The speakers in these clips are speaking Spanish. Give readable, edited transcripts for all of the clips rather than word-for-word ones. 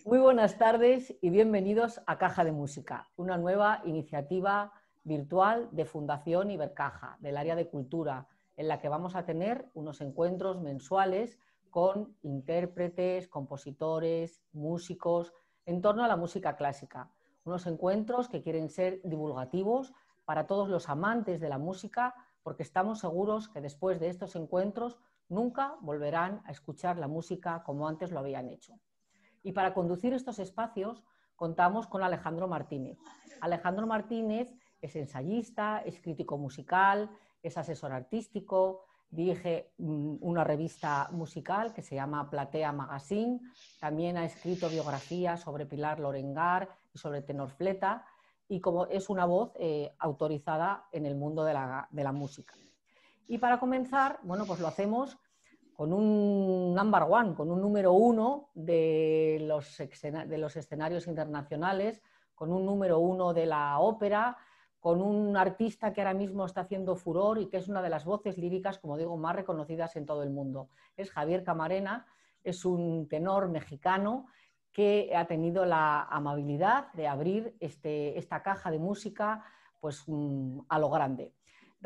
Muy buenas tardes y bienvenidos a Caja de Música, una nueva iniciativa virtual de Fundación Ibercaja, del área de cultura, en la que vamos a tener unos encuentros mensuales con intérpretes, compositores, músicos, en torno a la música clásica. Unos encuentros que quieren ser divulgativos para todos los amantes de la música, porque estamos seguros que después de estos encuentros nunca volverán a escuchar la música como antes lo habían hecho. Y para conducir estos espacios contamos con Alejandro Martínez. Alejandro Martínez es ensayista, es crítico musical, es asesor artístico, dirige una revista musical que se llama Platea Magazine, también ha escrito biografías sobre Pilar Lorengar y sobre Tenor Fleta, y como es una voz autorizada en el mundo de la música. Y para comenzar, bueno, pues lo hacemos con un number one, con un número uno de los escenarios internacionales, con un número uno de la ópera, con un artista que ahora mismo está haciendo furor y que es una de las voces líricas, como digo, más reconocidas en todo el mundo. Es Javier Camarena, es un tenor mexicano que ha tenido la amabilidad de abrir esta caja de música pues, a lo grande.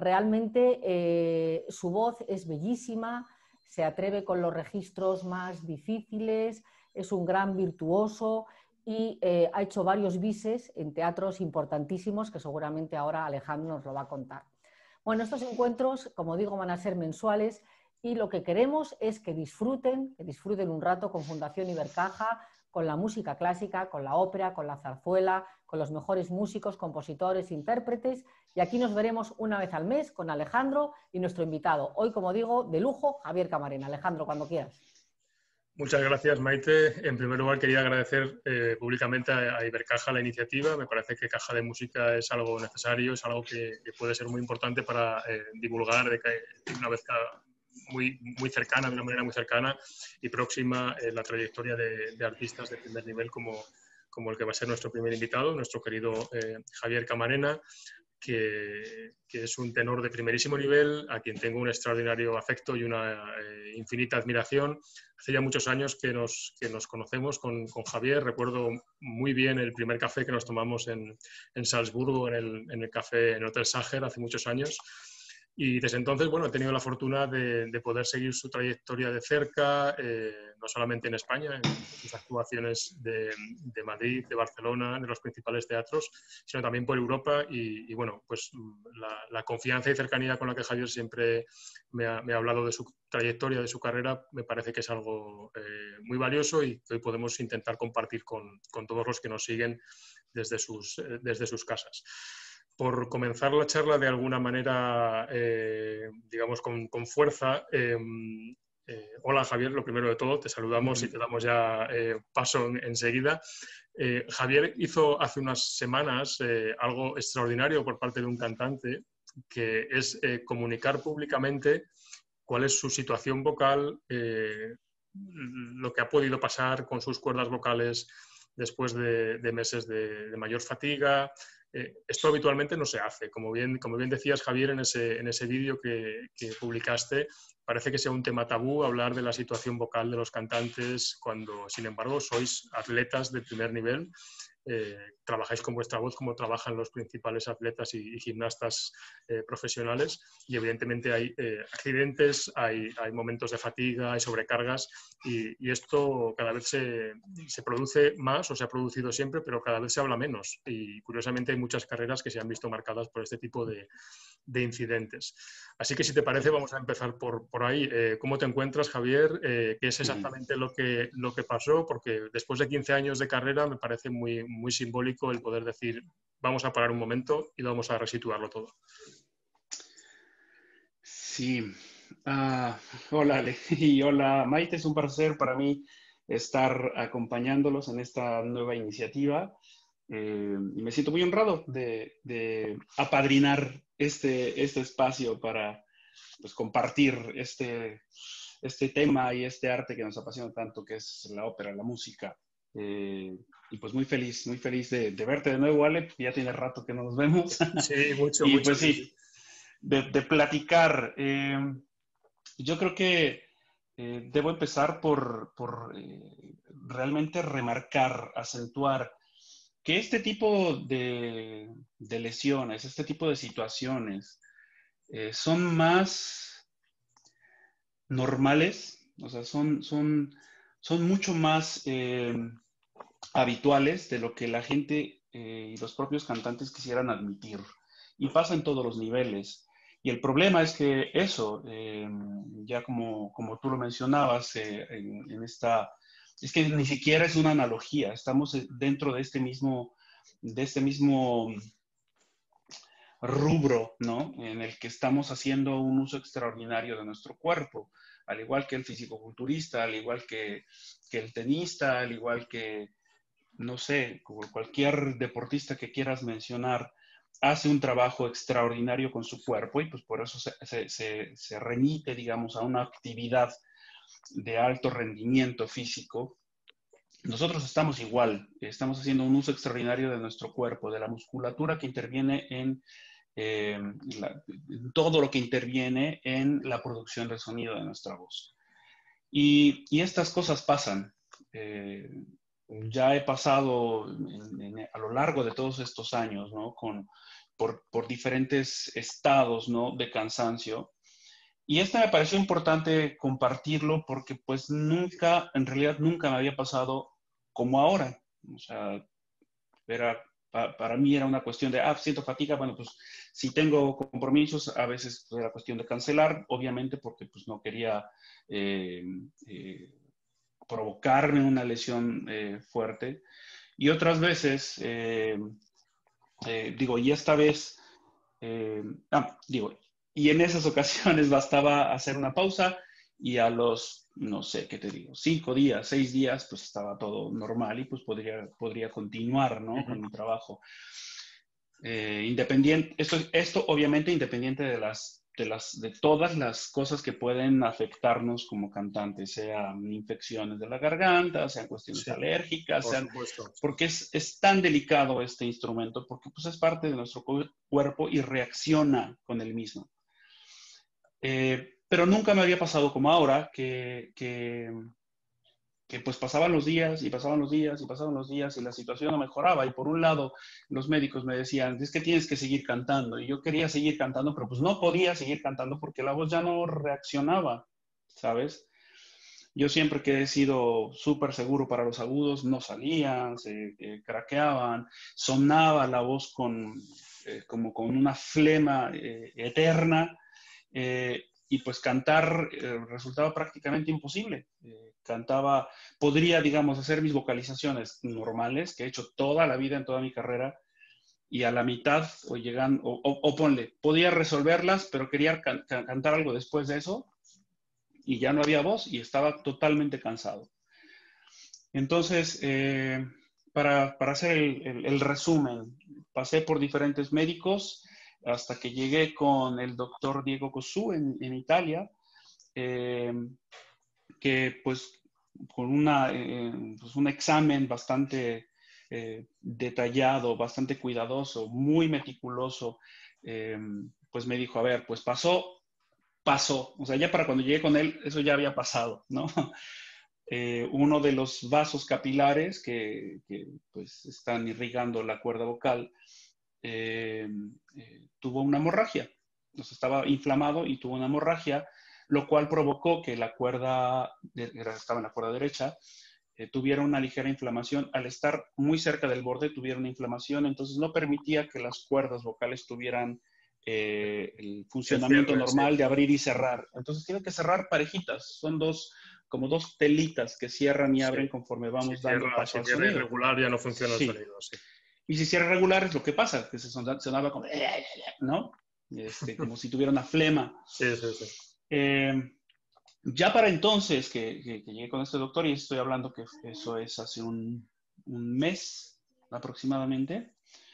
Realmente su voz es bellísima, se atreve con los registros más difíciles, es un gran virtuoso y ha hecho varios bises en teatros importantísimos que seguramente ahora Alejandro nos lo va a contar. Bueno, estos encuentros, como digo, van a ser mensuales y lo que queremos es que disfruten un rato con Fundación Ibercaja, con la música clásica, con la ópera, con la zarzuela, con los mejores músicos, compositores, intérpretes. Y aquí nos veremos una vez al mes con Alejandro y nuestro invitado. Hoy, como digo, de lujo, Javier Camarena. Alejandro, cuando quieras. Muchas gracias, Maite. En primer lugar, quería agradecer públicamente a Ibercaja la iniciativa. Me parece que Caja de Música es algo necesario, es algo que puede ser muy importante para divulgar una vez muy cercana, de una manera muy cercana y próxima, la trayectoria de artistas de primer nivel como el que va a ser nuestro primer invitado, nuestro querido Javier Camarena, que es un tenor de primerísimo nivel, a quien tengo un extraordinario afecto y una infinita admiración. Hace ya muchos años que nos conocemos con Javier. Recuerdo muy bien el primer café que nos tomamos en Salzburgo, en el café, en el Hotel Sacher, hace muchos años. Y desde entonces, bueno, he tenido la fortuna de poder seguir su trayectoria de cerca, no solamente en España, en sus actuaciones de Madrid, de Barcelona, de los principales teatros, sino también por Europa. Y bueno, pues la confianza y cercanía con la que Javier siempre me ha hablado de su trayectoria, de su carrera, me parece que es algo muy valioso y que hoy podemos intentar compartir con todos los que nos siguen desde sus casas. Por comenzar la charla de alguna manera, digamos, con fuerza, hola Javier, lo primero de todo, te saludamos y te damos ya paso enseguida. Javier hizo hace unas semanas algo extraordinario por parte de un cantante, que es comunicar públicamente cuál es su situación vocal, lo que ha podido pasar con sus cuerdas vocales después de meses de mayor fatiga. Esto habitualmente no se hace. Como bien decías, Javier, en ese vídeo que publicaste, parece que sea un tema tabú hablar de la situación vocal de los cantantes cuando, sin embargo, sois atletas de primer nivel. Trabajáis con vuestra voz como trabajan los principales atletas y gimnastas profesionales, y evidentemente hay accidentes, hay momentos de fatiga, hay sobrecargas, y esto cada vez se produce más, o se ha producido siempre, pero cada vez se habla menos, y curiosamente hay muchas carreras que se han visto marcadas por este tipo de incidentes. Así que si te parece vamos a empezar por ahí. ¿Cómo te encuentras, Javier? ¿Qué es exactamente lo que pasó? Porque después de 15 años de carrera me parece muy simbólico el poder decir vamos a parar un momento y vamos a resituarlo todo. Sí. Hola Ale y hola Maite, es un placer para mí estar acompañándolos en esta nueva iniciativa. Y me siento muy honrado de apadrinar este espacio para pues, compartir este tema y este arte que nos apasiona tanto, que es la ópera, la música. Y pues muy feliz de verte de nuevo, Ale. Ya tiene rato que no nos vemos. Sí, mucho. Y pues sí, de platicar. Yo creo que debo empezar por realmente remarcar, acentuar que este tipo de lesiones, este tipo de situaciones, son más normales, o sea, son mucho más habituales de lo que la gente y los propios cantantes quisieran admitir. Y pasa en todos los niveles. Y el problema es que eso, ya como tú lo mencionabas, es que ni siquiera es una analogía, estamos dentro de este mismo rubro, ¿no? En el que estamos haciendo un uso extraordinario de nuestro cuerpo, al igual que el fisicoculturista, al igual que el tenista, al igual que, no sé, cualquier deportista que quieras mencionar, hace un trabajo extraordinario con su cuerpo y pues por eso se remite, digamos, a una actividad de alto rendimiento físico. Nosotros estamos igual, estamos haciendo un uso extraordinario de nuestro cuerpo, de la musculatura que interviene en todo lo que interviene en la producción del sonido de nuestra voz. Y estas cosas pasan. Ya he pasado a lo largo de todos estos años, ¿no? Por diferentes estados, ¿no? De cansancio. Y me pareció importante compartirlo porque pues nunca, en realidad nunca me había pasado como ahora. O sea, para mí era una cuestión de, siento fatiga, bueno, pues si tengo compromisos, a veces pues, era cuestión de cancelar, obviamente porque pues no quería provocarme una lesión fuerte. Y otras veces, y esta vez, y en esas ocasiones bastaba hacer una pausa y a los, no sé, ¿qué te digo? 5 días, 6 días, pues estaba todo normal y pues podría continuar, ¿no? Con mi trabajo. Independiente, esto obviamente independiente de todas las cosas que pueden afectarnos como cantantes, sean infecciones de la garganta, sean cuestiones alérgicas, porque es tan delicado este instrumento, porque pues es parte de nuestro cuerpo y reacciona con el mismo. Pero nunca me había pasado como ahora, que pues pasaban los días y pasaban los días y pasaban los días y la situación no mejoraba. Y por un lado, los médicos me decían, es que tienes que seguir cantando. Y yo quería seguir cantando, pero pues no podía seguir cantando porque la voz ya no reaccionaba, ¿sabes? Yo siempre que he sido súper seguro para los agudos, no salían, se craqueaban, sonaba la voz como con una flema eterna. Y pues cantar resultaba prácticamente imposible. Podría, digamos, hacer mis vocalizaciones normales, que he hecho toda la vida en toda mi carrera, y a la mitad ponle, podía resolverlas, pero quería cantar algo después de eso, y ya no había voz, y estaba totalmente cansado. Entonces, para hacer el resumen, pasé por diferentes médicos, hasta que llegué con el doctor Diego Cosù en Italia, que pues con pues un examen bastante detallado, bastante cuidadoso, muy meticuloso, pues me dijo, a ver, pues pasó. O sea, ya para cuando llegué con él, eso ya había pasado, ¿no? Uno de los vasos capilares que pues están irrigando la cuerda vocal, tuvo una hemorragia. Entonces estaba inflamado y tuvo una hemorragia, lo cual provocó que estaba en la cuerda derecha, tuviera una ligera inflamación. Al estar muy cerca del borde, tuviera una inflamación, entonces no permitía que las cuerdas vocales tuvieran el funcionamiento normal de abrir y cerrar. Entonces tiene que cerrar parejitas. Son como dos telitas que cierran y abren conforme vamos dando paso al sonido. Si cierra irregular ya no funciona el sonido. Sí. Y si cierra regular es lo que pasa, que se sonaba como, ¿no? Como si tuviera una flema. Sí. Ya para entonces que llegué con este doctor, y estoy hablando que eso es hace un mes aproximadamente,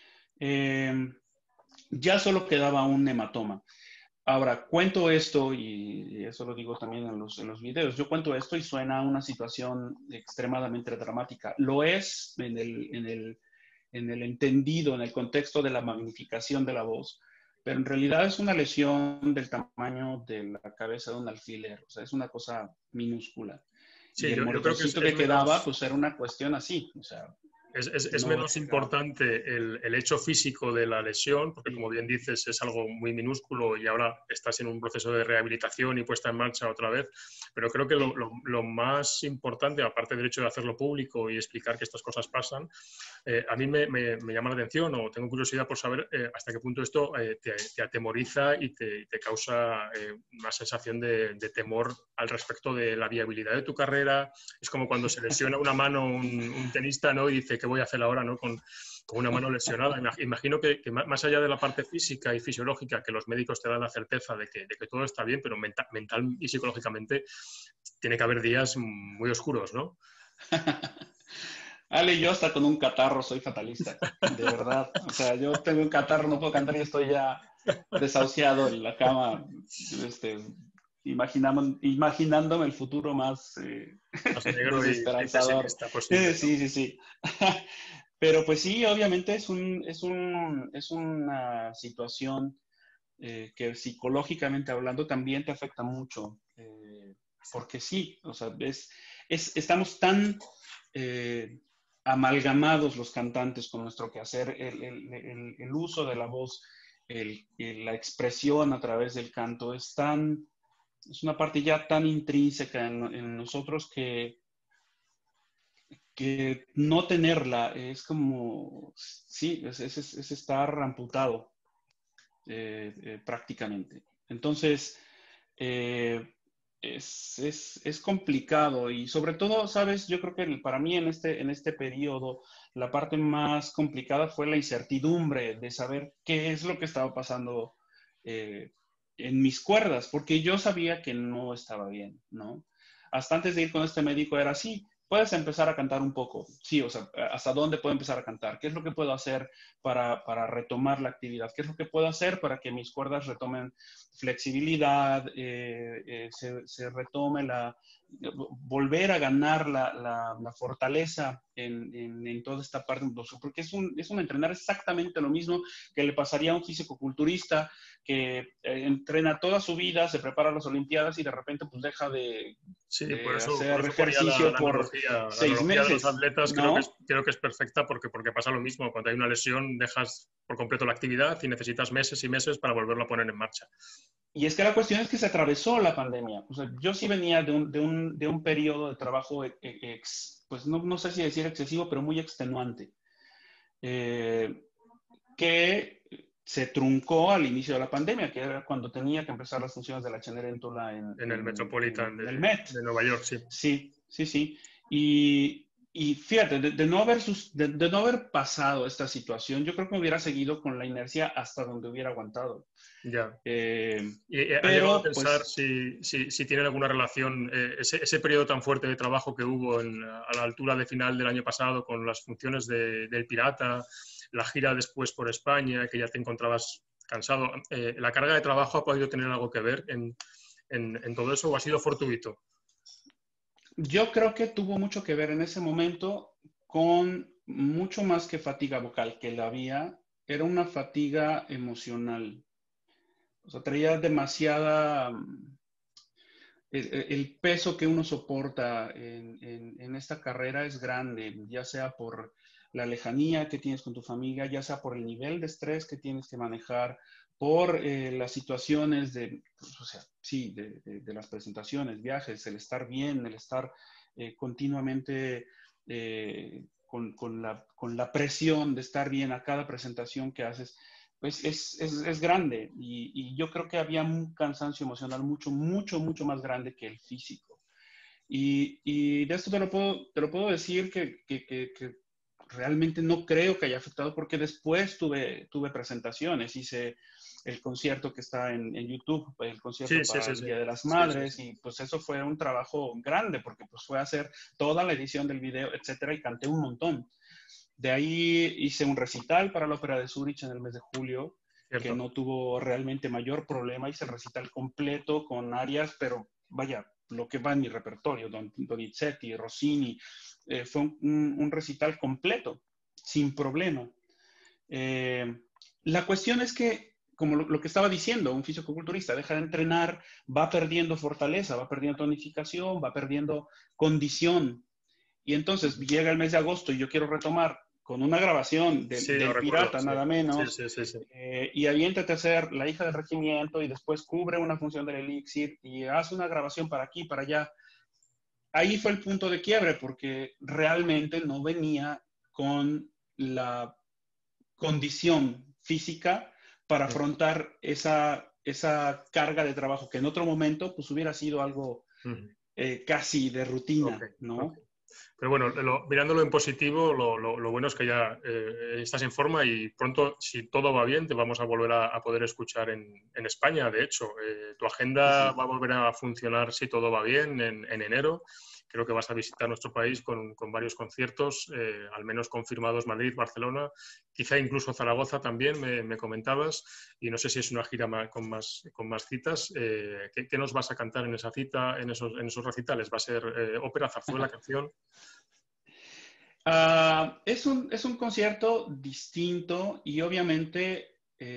ya solo quedaba un hematoma. Ahora, cuento esto, y eso lo digo también en los videos, yo cuento esto y suena una situación extremadamente dramática. Lo es en el entendido, en el contexto de la magnificación de la voz, pero en realidad es una lesión del tamaño de la cabeza de un alfiler, o sea, es una cosa minúscula. Sí, Y el yo creo que moritorcito es que quedaba, menos, pues era una cuestión así, o sea, es no menos era... importante el hecho físico de la lesión, porque como Sí. bien dices, es algo muy minúsculo y ahora estás en un proceso de rehabilitación y puesta en marcha otra vez. Pero creo que lo más importante, aparte del hecho de hacerlo público y explicar que estas cosas pasan, a mí me llama la atención o tengo curiosidad por saber hasta qué punto esto te atemoriza y te causa una sensación de temor al respecto de la viabilidad de tu carrera. Es como cuando se lesiona una mano un tenista, ¿no? Y dice, ¿qué voy a hacer ahora, ¿no? Con una mano lesionada. Imagino que más allá de la parte física y fisiológica, que los médicos te dan la certeza de que todo está bien, pero mental y psicológicamente tiene que haber días muy oscuros, ¿no? Ale, yo hasta con un catarro soy fatalista, de verdad. O sea, yo tengo un catarro, no puedo cantar y estoy ya desahuciado en la cama, imaginándome el futuro más Más negro y desesperanzador. pesimista posible, ¿no? Sí, sí, sí. Pero pues sí, obviamente es una situación que psicológicamente hablando también te afecta mucho. Porque sí, o sea, estamos tan amalgamados los cantantes con nuestro quehacer, el uso de la voz, la expresión a través del canto es una parte ya tan intrínseca en nosotros que no tenerla es como, sí, es estar amputado prácticamente. Entonces, es complicado y sobre todo, sabes, yo creo que para mí en este periodo la parte más complicada fue la incertidumbre de saber qué es lo que estaba pasando en mis cuerdas, porque yo sabía que no estaba bien, ¿no? Hasta antes de ir con este médico era así. Puedes empezar a cantar un poco, sí, o sea, ¿hasta dónde puedo empezar a cantar? ¿Qué es lo que puedo hacer para retomar la actividad? ¿Qué es lo que puedo hacer para que mis cuerdas retomen flexibilidad, se retome volver a ganar la fortaleza en toda esta parte? Porque es un entrenar exactamente lo mismo que le pasaría a un fisicoculturista que entrena toda su vida, se prepara a las Olimpiadas y de repente pues deja Sí, de por hacer eso ponía ejercicio por la 6 analogía de los meses, atletas ¿no? creo que es perfecta porque pasa lo mismo. Cuando hay una lesión dejas por completo la actividad y necesitas meses y meses para volverlo a poner en marcha. Y es que la cuestión es que se atravesó la pandemia. O sea, yo sí venía de un periodo de trabajo, pues no sé si decir excesivo, pero muy extenuante, eh, que se truncó al inicio de la pandemia, que era cuando tenía que empezar las funciones de la Cenerentola En el Metropolitan en el Met. de Nueva York, sí. Sí, sí, sí. Y fíjate, de no haber pasado esta situación, yo creo que me hubiera seguido con la inercia hasta donde hubiera aguantado. Ya. Eh, ¿Y ha llegado a pero, pensar pues, si tienen alguna relación ese periodo tan fuerte de trabajo que hubo a la altura de final del año pasado con las funciones del Pirata, la gira después por España, que ya te encontrabas cansado? ¿La carga de trabajo ha podido tener algo que ver en todo eso o ha sido fortuito? yo creo que tuvo mucho que ver en ese momento con mucho más que fatiga vocal que la había, era una fatiga emocional. O sea, traía demasiada, el peso que uno soporta en esta carrera es grande, ya sea por la lejanía que tienes con tu familia, ya sea por el nivel de estrés que tienes que manejar, por las situaciones pues, o sea, sí, de las presentaciones, viajes, el estar bien, el estar continuamente con la presión de estar bien a cada presentación que haces, pues es grande y yo creo que había un cansancio emocional mucho más grande que el físico. Y de esto te lo puedo decir que realmente no creo que haya afectado porque después tuve presentaciones, hice el concierto que está en YouTube, el Sí, concierto sí, para sí, el sí. Día de las Sí, sí, Madres, sí. y pues eso fue un trabajo grande porque pues fue hacer toda la edición del video, etcétera, y canté un montón. De ahí hice un recital para la Ópera de Zúrich en el mes de julio, que Cierto. no tuvo realmente mayor problema. Hice el recital completo con arias, pero vaya, lo que va en mi repertorio, Donizetti, Rossini, fue un recital completo, sin problema. La cuestión es que como lo que estaba diciendo, un fisicoculturista deja de entrenar, va perdiendo fortaleza, va perdiendo tonificación, va perdiendo condición. Y entonces llega el mes de agosto y yo quiero retomar con una grabación Sí, lo del recuerdo, Pirata, sí. nada menos, Sí, sí, sí, sí. y aviéntate a hacer La hija del regimiento y después cubre una función del Elixir y hace una grabación para aquí, para allá. Ahí fue el punto de quiebre porque realmente no venía con la condición física para afrontar esa carga de trabajo que en otro momento pues hubiera sido algo casi de Ok, rutina, ok. ¿no? Pero bueno, mirándolo en positivo, lo bueno es que ya estás en forma y pronto, si todo va bien, te vamos a volver a poder escuchar en España. De hecho, tu Sí, agenda sí. va a volver a funcionar, si todo va bien, en enero. Creo que vas a visitar nuestro país con varios conciertos, al menos confirmados Madrid, Barcelona, quizá incluso Zaragoza también, me comentabas, y no sé si es una gira con más citas. ¿Qué nos vas a cantar en esa cita, en esos recitales? ¿Va a ser ópera, zarzuela, canción? Es un concierto distinto y obviamente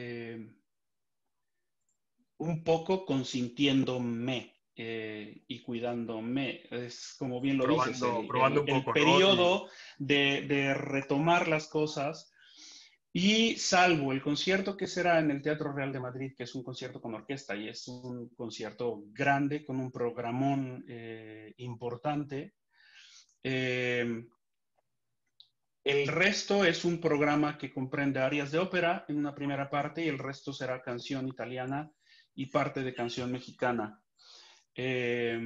un poco consintiéndome y cuidándome. Es como bien lo dices, Probando un el poco, ¿no? periodo de retomar las cosas. Y salvo el concierto que será en el Teatro Real de Madrid, que es un concierto con orquesta y es un concierto grande con un programón importante, eh, el resto es un programa que comprende arias de ópera en una primera parte y el resto será canción italiana y parte de canción mexicana. Eh,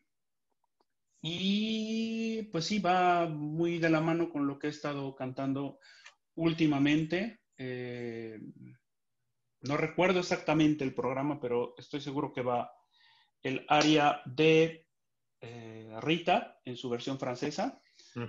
y pues sí, va muy de la mano con lo que he estado cantando últimamente. No recuerdo exactamente el programa, pero estoy seguro que va el aria de Rita en su versión francesa.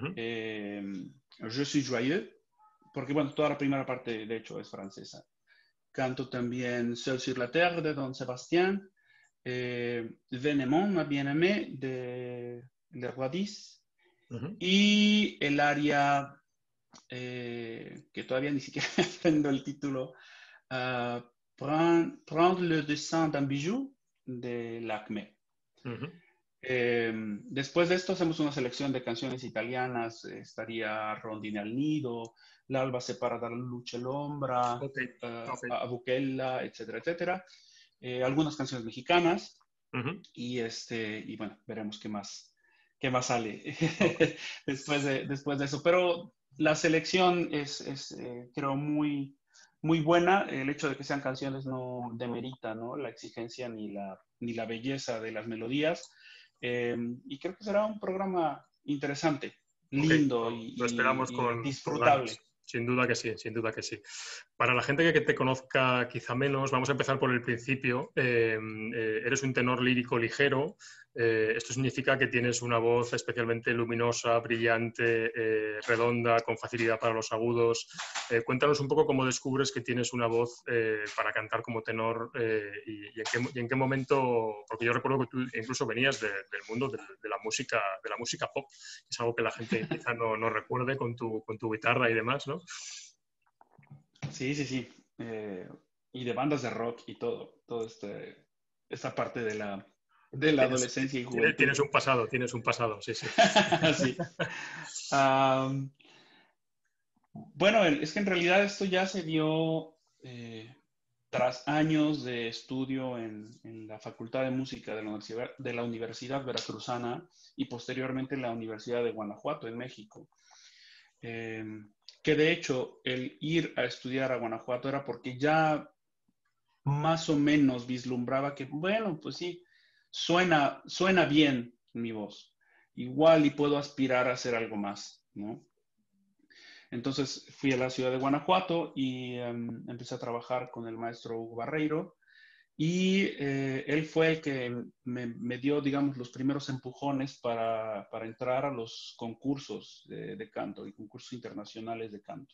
Je suis joyeux, porque bueno, toda la primera parte de hecho es francesa. Canto también Seul sur la terre de Don Sebastián, Venemont, ma bien-aimée de Le Roi Dix, y el aria que todavía ni siquiera aprendo el título, Prendre le dessin d'un bijou de Lacme. Después de esto hacemos una selección de canciones italianas, estaría Rondine al Nido, L'alba separa dalla luce l'ombra, a Buchella, etcétera, etcétera. Algunas canciones mexicanas y bueno, veremos qué más sale después de eso. Pero la selección es creo, muy buena. El hecho de que sean canciones no demerita, ¿no?, la exigencia ni la belleza de las melodías. Y creo que será un programa interesante, lindo Lo esperamos y con disfrutable. ganas. Sin duda que sí, sin duda que sí. Para la gente que te conozca quizá menos, vamos a empezar por el principio. Eres un tenor lírico ligero. Esto significa que tienes una voz especialmente luminosa, brillante, redonda, con facilidad para los agudos. Cuéntanos un poco cómo descubres que tienes una voz para cantar como tenor y en qué momento, porque yo recuerdo que tú incluso venías del mundo de la música pop, que es algo que la gente quizá no recuerde con tu guitarra y demás, ¿no? Sí, sí, sí. Y de bandas de rock y todo esta parte de la Tienes, adolescencia y juventud. tienes un pasado, sí, sí. Sí. Um, bueno, es que en realidad esto ya se dio tras años de estudio en la Facultad de Música de la Universidad Veracruzana y posteriormente en la Universidad de Guanajuato, en México. Eh, que de hecho el ir a estudiar a Guanajuato era porque ya más o menos vislumbraba que, bueno, pues sí, suena bien mi voz. Igual y puedo aspirar a hacer algo más, ¿no? Entonces fui a la ciudad de Guanajuato y empecé a trabajar con el maestro Hugo Barreiro y él fue el que me dio, digamos, los primeros empujones para entrar a los concursos de canto y concursos internacionales de canto.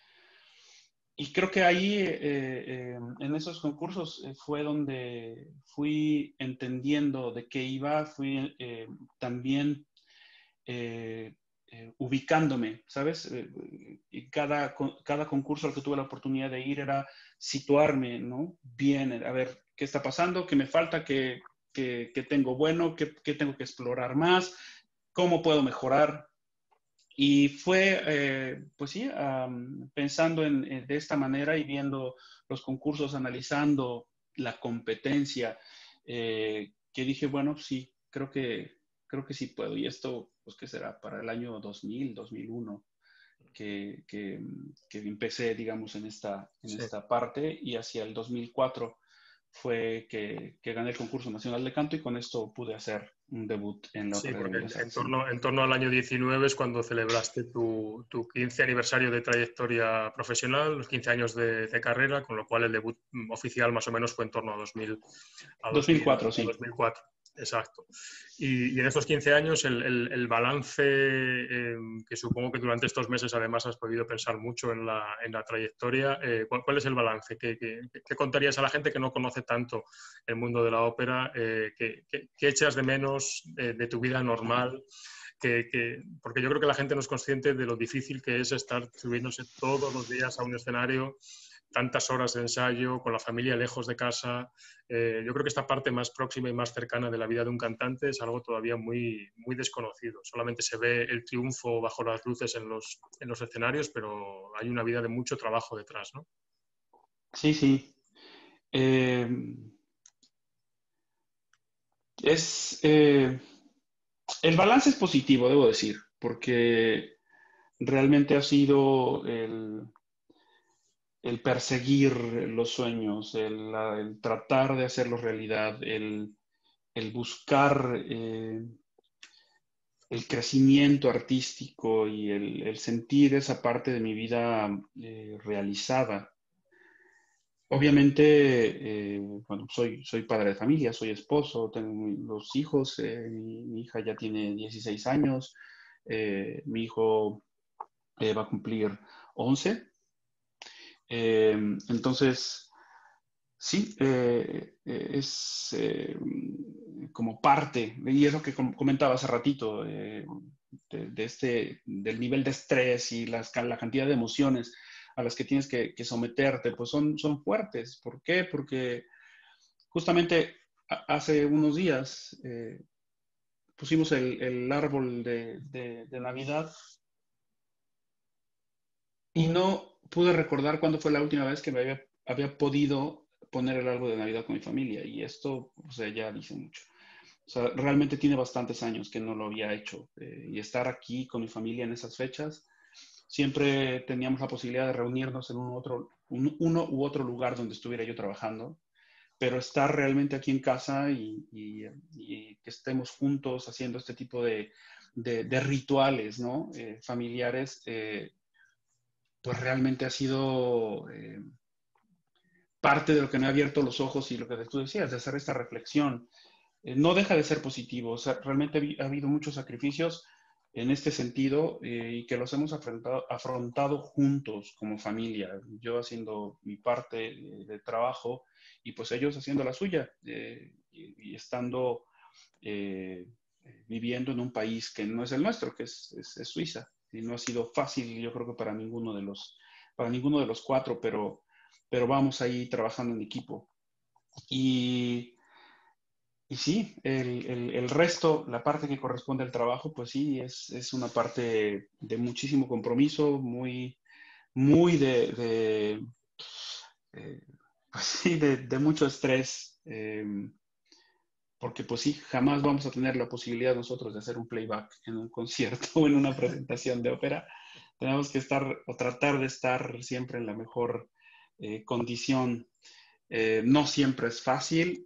Y creo que ahí, en esos concursos, fue donde fui entendiendo de qué iba, fui también ubicándome, ¿sabes? cada concurso al que tuve la oportunidad de ir era situarme, ¿no? Bien, a ver, ¿qué está pasando? ¿Qué me falta? ¿Qué tengo bueno? ¿Qué tengo que explorar más? ¿Cómo puedo mejorar? Y fue, pues sí, pensando de esta manera y viendo los concursos, analizando la competencia, que dije, bueno, sí, creo que sí puedo. Y esto, pues, ¿qué será? Para el año 2000, 2001, que empecé, digamos, en Sí. esta parte, y hacia el 2004 fue que gané el concurso nacional de canto y con esto pude hacer un debut en la Sí, Ópera de porque Bellas Artes. en torno al año 19 es cuando celebraste tu 15 aniversario de trayectoria profesional, los 15 años de carrera, con lo cual el debut oficial más o menos fue en torno a 2000, 2004, a sí. 2004. Exacto. Y en estos 15 años, el balance, que supongo que durante estos meses además has podido pensar mucho en la trayectoria, ¿cuál es el balance? ¿Qué contarías a la gente que no conoce tanto el mundo de la ópera? ¿Qué echas de menos de tu vida normal? Porque yo creo que la gente no es consciente de lo difícil que es estar subiéndose todos los días a un escenario, tantas horas de ensayo, con la familia lejos de casa. Yo creo que esta parte más próxima y más cercana de la vida de un cantante es algo todavía muy, muy desconocido. Solamente se ve el triunfo bajo las luces en los escenarios, pero hay una vida de mucho trabajo detrás, ¿no? Sí, sí. Eh, es, el balance es positivo, debo decir, porque realmente ha sido el perseguir los sueños, el tratar de hacerlos realidad, el buscar el crecimiento artístico y el sentir esa parte de mi vida realizada. Obviamente, bueno, soy padre de familia, soy esposo, tengo dos hijos, mi hija ya tiene 16 años, mi hijo va a cumplir 11. Entonces, sí, es como parte, y es lo que comentaba hace ratito, del nivel de estrés y la cantidad de emociones a las que tienes que someterte, pues son fuertes. ¿Por qué? Porque justamente hace unos días pusimos el árbol de Navidad y no pude recordar cuándo fue la última vez que había podido poner el árbol de Navidad con mi familia. Y esto, o sea, ya dice mucho. O sea, realmente tiene bastantes años que no lo había hecho. Y estar aquí con mi familia en esas fechas, siempre teníamos la posibilidad de reunirnos en uno u otro lugar donde estuviera yo trabajando. Pero estar realmente aquí en casa y que estemos juntos haciendo este tipo de rituales, ¿no? Familiares, pues realmente ha sido parte de lo que me ha abierto los ojos y lo que tú decías, de hacer esta reflexión. No deja de ser positivo, o sea, realmente ha habido muchos sacrificios en este sentido y que los hemos afrontado juntos como familia, yo haciendo mi parte de trabajo y pues ellos haciendo la suya y estando eh, viviendo en un país que no es el nuestro, que es Suiza. Y no ha sido fácil, yo creo que para ninguno de los cuatro, pero vamos ahí trabajando en equipo. Y, y sí, el resto, la parte que corresponde al trabajo, pues sí, es una parte de muchísimo compromiso, muy eh, pues sí, de mucho estrés. Porque pues sí, jamás vamos a tener la posibilidad nosotros de hacer un playback en un concierto o en una presentación de ópera. Tenemos que estar o tratar de estar siempre en la mejor condición. No siempre es fácil,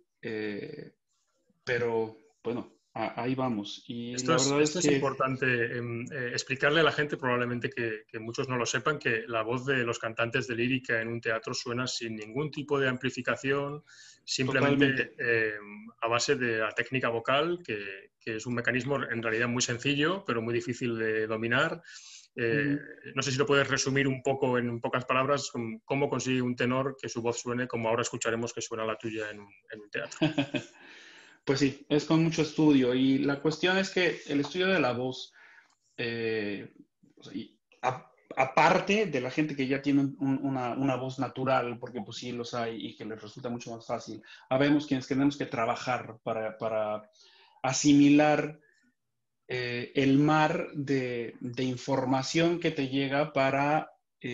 pero bueno, ahí vamos. Y la verdad es Esto es que importante explicarle a la gente, probablemente que muchos no lo sepan, que la voz de los cantantes de lírica en un teatro suena sin ningún tipo de amplificación, simplemente totalmente. a base de la técnica vocal, que es un mecanismo en realidad muy sencillo, pero muy difícil de dominar. Eh, no sé si lo puedes resumir un poco en pocas palabras, cómo consigue un tenor que su voz suene como ahora escucharemos que suena la tuya en un teatro. Pues sí, es con mucho estudio y la cuestión es que el estudio de la voz, o sea, aparte de la gente que ya tiene una voz natural, porque pues sí los hay y que les resulta mucho más fácil, habemos quienes tenemos que trabajar para asimilar el mar de información que te llega para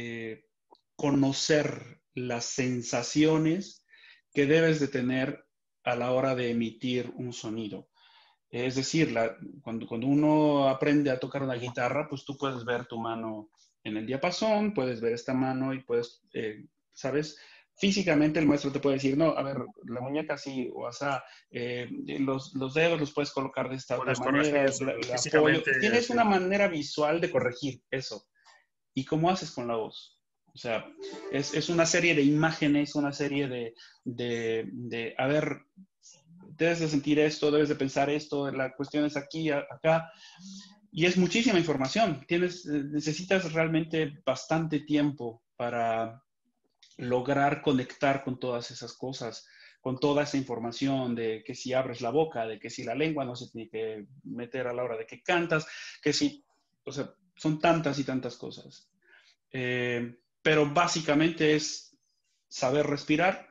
conocer las sensaciones que debes de tener a la hora de emitir un sonido. Es decir, cuando uno aprende a tocar una guitarra, pues tú puedes ver tu mano en el diapasón, puedes ver esta mano y puedes, ¿sabes? Físicamente el maestro te puede decir, no, a ver, la muñeca así o asá, los dedos los puedes colocar de esta otra manera, el apoyo. Tienes una manera visual de corregir eso. ¿Y cómo haces con la voz? O sea, es una serie de imágenes, una serie de a ver, debes de sentir esto, debes de pensar esto, la cuestión es aquí, acá. Y es muchísima información. Necesitas realmente bastante tiempo para lograr conectar con todas esas cosas, con toda esa información de que si abres la boca, de que si la lengua no se tiene que meter a la hora de que cantas, que si, o sea, son tantas y tantas cosas. Pero básicamente es saber respirar,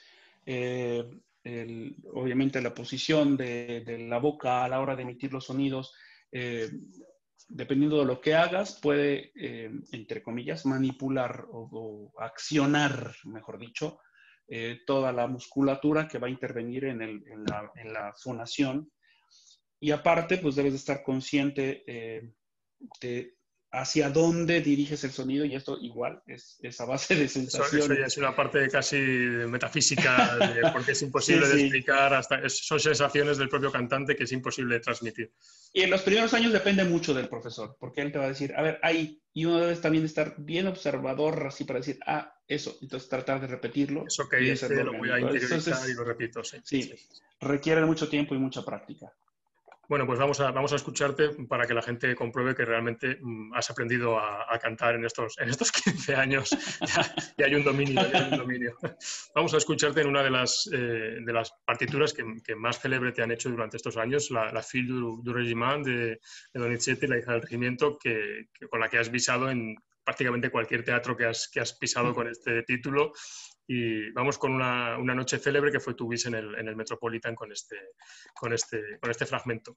obviamente la posición de la boca a la hora de emitir los sonidos, dependiendo de lo que hagas, puede, entre comillas, manipular o accionar, mejor dicho, toda la musculatura que va a intervenir en la fonación. Y aparte, pues debes de estar consciente de hacia dónde diriges el sonido, y esto igual es a base de sensaciones. Eso ya es una parte casi metafísica, porque es imposible de explicar, son sensaciones del propio cantante que es imposible de transmitir. Y en los primeros años depende mucho del profesor, porque él te va a decir, a ver, ahí, y uno debe también estar bien observador, así para decir, eso, entonces tratar de repetirlo. Eso que hice, lo voy a interiorizar y lo repito, sí. Requiere mucho tiempo y mucha práctica. Bueno, pues vamos a escucharte para que la gente compruebe que realmente has aprendido a cantar en estos 15 años. Ya hay un dominio. Vamos a escucharte en una de las partituras que más célebre te han hecho durante estos años, la Fille du Régiment de Donizetti, la hija del regimiento, con la que has visado en prácticamente cualquier teatro que has pisado con este título. Y vamos con una noche célebre que fue tu bis en el Metropolitan con este fragmento.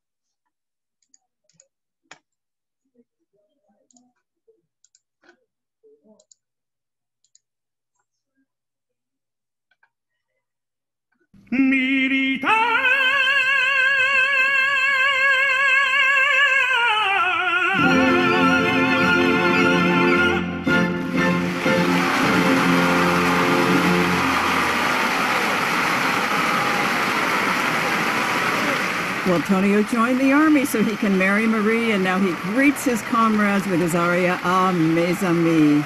Well, Tonio joined the army so he can marry Marie, and now he greets his comrades with his aria, Ah, mes amis.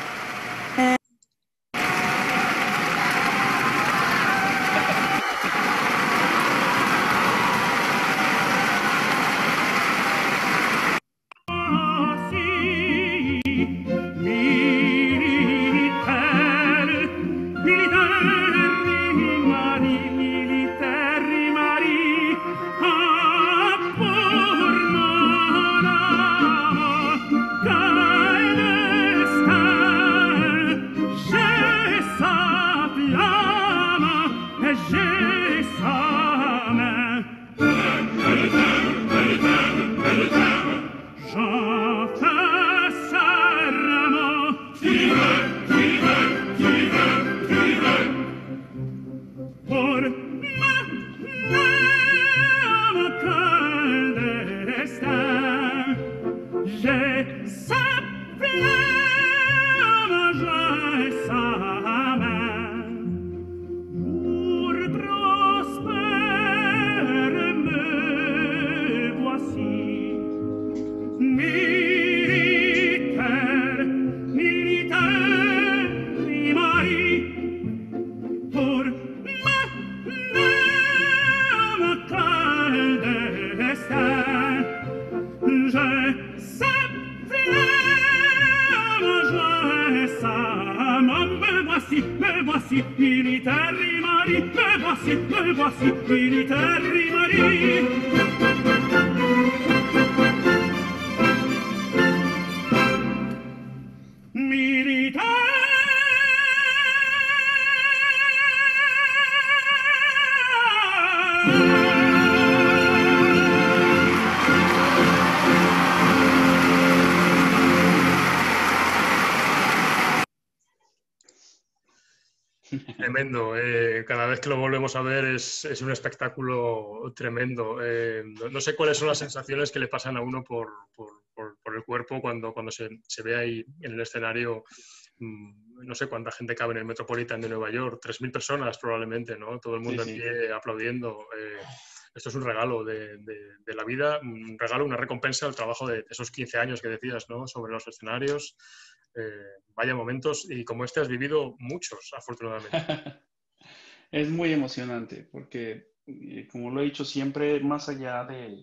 Tremendo. Cada vez que lo volvemos a ver es un espectáculo tremendo. No sé cuáles son las sensaciones que le pasan a uno por el cuerpo cuando se ve ahí en el escenario. No sé cuánta gente cabe en el Metropolitan de Nueva York, 3.000 personas probablemente, ¿no? Todo el mundo en pie aplaudiendo. Esto es un regalo de la vida, un regalo, una recompensa al trabajo de esos 15 años que decías, ¿no? Sobre los escenarios. Vaya momentos, y como este has vivido muchos, afortunadamente. Es muy emocionante porque, como lo he dicho siempre, más allá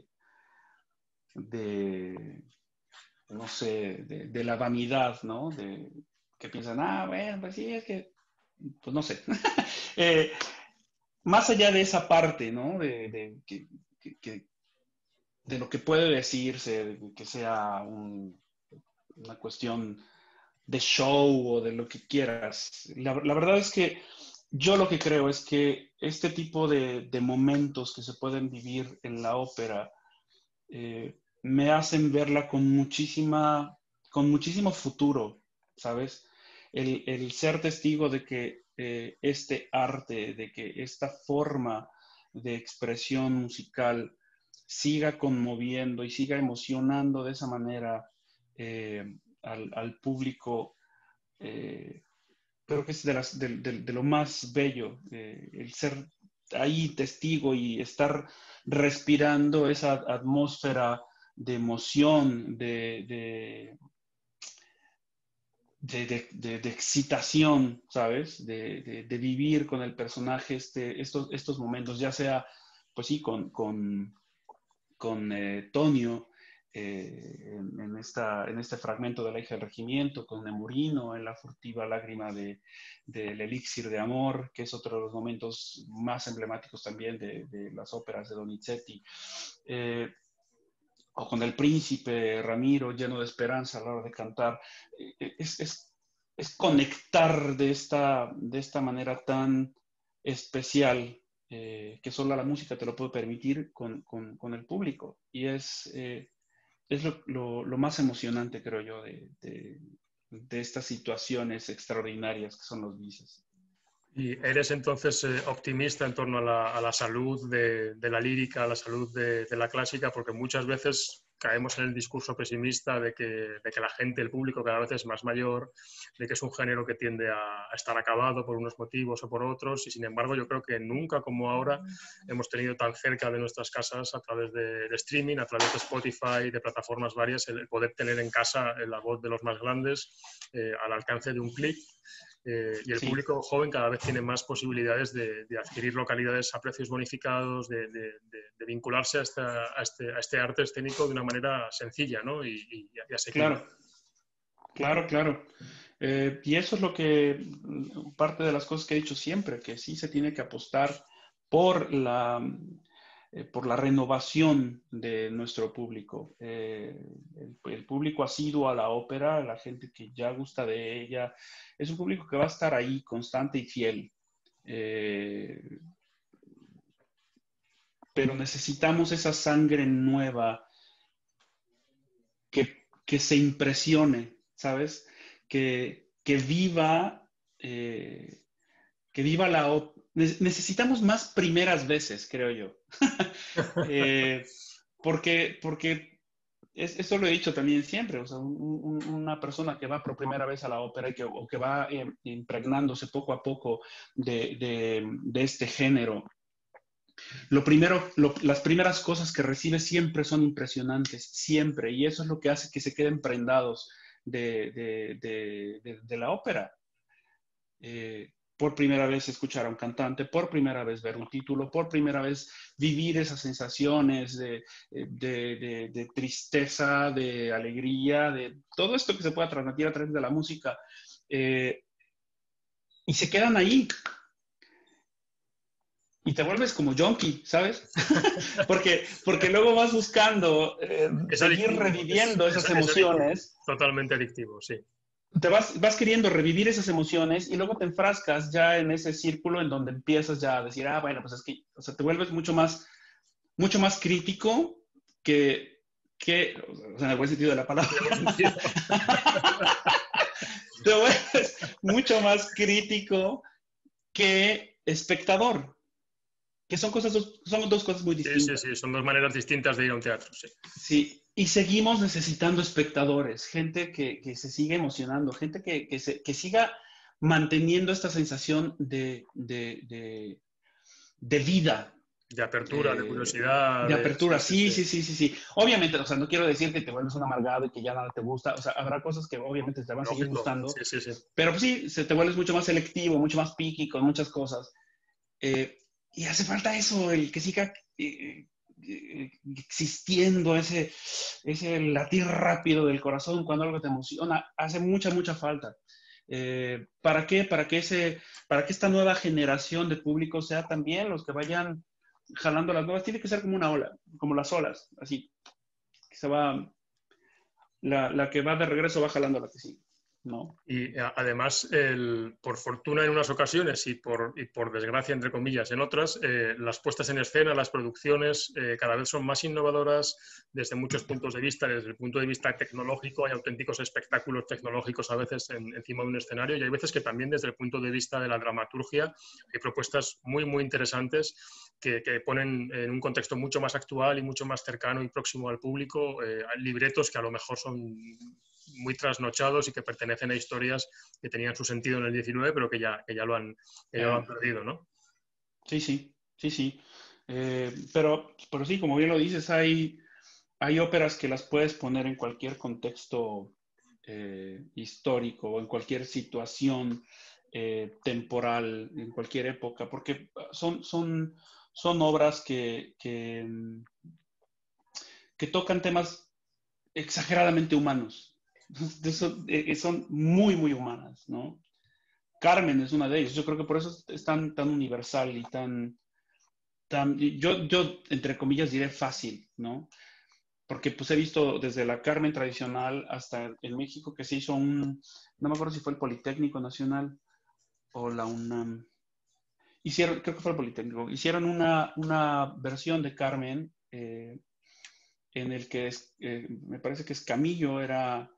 no sé, de la vanidad, ¿no? Que piensan, bueno, pues sí, es que, pues no sé. Más allá de esa parte, ¿no? De lo que puede decirse, de que sea una cuestión de show o de lo que quieras. La verdad es que yo lo que creo es que este tipo de momentos que se pueden vivir en la ópera me hacen verla con muchísimo futuro, ¿sabes? El ser testigo de que este arte, de que esta forma de expresión musical siga conmoviendo y siga emocionando de esa manera al público, creo que es de lo más bello, el ser ahí testigo y estar respirando esa atmósfera de emoción, de excitación, ¿sabes? De vivir con el personaje estos momentos, ya sea, pues sí, con Tonio, en este fragmento de La hija del regimiento, con Nemurino, en La furtiva lágrima del elixir de amor, que es otro de los momentos más emblemáticos también de las óperas de Donizetti, o con el príncipe Ramiro, lleno de esperanza a la hora de cantar. Es conectar de esta manera tan especial que solo la música te lo puede permitir con el público. Y es lo más emocionante, creo yo, de estas situaciones extraordinarias que son los bises. ¿Y eres entonces optimista en torno a la salud de la lírica, a la salud de la clásica? Porque muchas veces caemos en el discurso pesimista de que la gente, el público, cada vez es más mayor, de que es un género que tiende a estar acabado por unos motivos o por otros, y sin embargo yo creo que nunca como ahora hemos tenido tan cerca de nuestras casas, a través de streaming, a través de Spotify, de plataformas varias, el poder tener en casa la voz de los más grandes al alcance de un clic. Y el público joven cada vez tiene más posibilidades de adquirir localidades a precios bonificados, de vincularse a este arte escénico de una manera sencilla, ¿no? Y asequible. Claro. Y eso es lo que, parte de las cosas que he dicho siempre, que sí se tiene que apostar por la renovación de nuestro público. El público asiduo a la ópera, la gente que ya gusta de ella, es un público que va a estar ahí constante y fiel. Pero necesitamos esa sangre nueva que se impresione, ¿sabes? Que viva la ópera. Necesitamos más primeras veces, creo yo. Porque eso lo he dicho también siempre. O sea, una persona que va por primera vez a la ópera o que va impregnándose poco a poco de este género, las primeras cosas que recibe siempre son impresionantes, siempre. Y eso es lo que hace que se queden prendados de la ópera. Por primera vez escuchar a un cantante, por primera vez ver un título, por primera vez vivir esas sensaciones de tristeza, de alegría, de todo esto que se pueda transmitir a través de la música. Y se quedan ahí. Y te vuelves como junkie, ¿sabes? porque luego vas buscando seguir reviviendo esas emociones. Totalmente adictivo, sí. vas queriendo revivir esas emociones y luego te enfrascas ya en ese círculo en donde empiezas ya a decir, bueno, pues es que, o sea, te vuelves mucho más crítico o sea, en el buen sentido de la palabra. Te vuelves mucho más crítico que espectador, que son dos cosas muy distintas. Sí, son dos maneras distintas de ir a un teatro. Sí, y seguimos necesitando espectadores, gente que se siga emocionando, gente que siga manteniendo esta sensación de vida. De apertura, de curiosidad. De apertura, sí. Obviamente, o sea, no quiero decir que te vuelves un amargado y que ya nada te gusta. O sea, habrá cosas que obviamente te van a seguir gustando. Sí. Pero pues sí, te vuelves mucho más selectivo, mucho más picky con muchas cosas. Y hace falta eso, el que siga existiendo ese latir rápido del corazón cuando algo te emociona. Hace mucha falta. ¿Para qué? Para que esta nueva generación de público sea también los que vayan jalando las nuevas. Tiene que ser como una ola, como las olas, así. Que se va, la que va de regreso va jalando a la que sigue, ¿no? Y además, por fortuna en unas ocasiones y por desgracia, entre comillas, en otras, las puestas en escena, las producciones cada vez son más innovadoras desde muchos puntos de vista. Desde el punto de vista tecnológico hay auténticos espectáculos tecnológicos a veces encima de un escenario, y hay veces que también desde el punto de vista de la dramaturgia hay propuestas muy interesantes que ponen en un contexto mucho más actual y mucho más cercano y próximo al público libretos que a lo mejor son muy trasnochados y que pertenecen a historias que tenían su sentido en el 19, pero que ya lo han perdido, ¿no? Sí. Pero sí, como bien lo dices, hay óperas que las puedes poner en cualquier contexto histórico o en cualquier situación temporal, en cualquier época, porque son obras que tocan temas exageradamente humanos. Son muy humanas, ¿no? Carmen es una de ellas. Yo creo que por eso es tan universal y tan yo entre comillas diré fácil, ¿no? Porque pues he visto desde la Carmen tradicional hasta en México que se hizo no me acuerdo si fue el Politécnico Nacional o la UNAM. Creo que fue el Politécnico. Hicieron una versión de Carmen en el que me parece que Escamillo era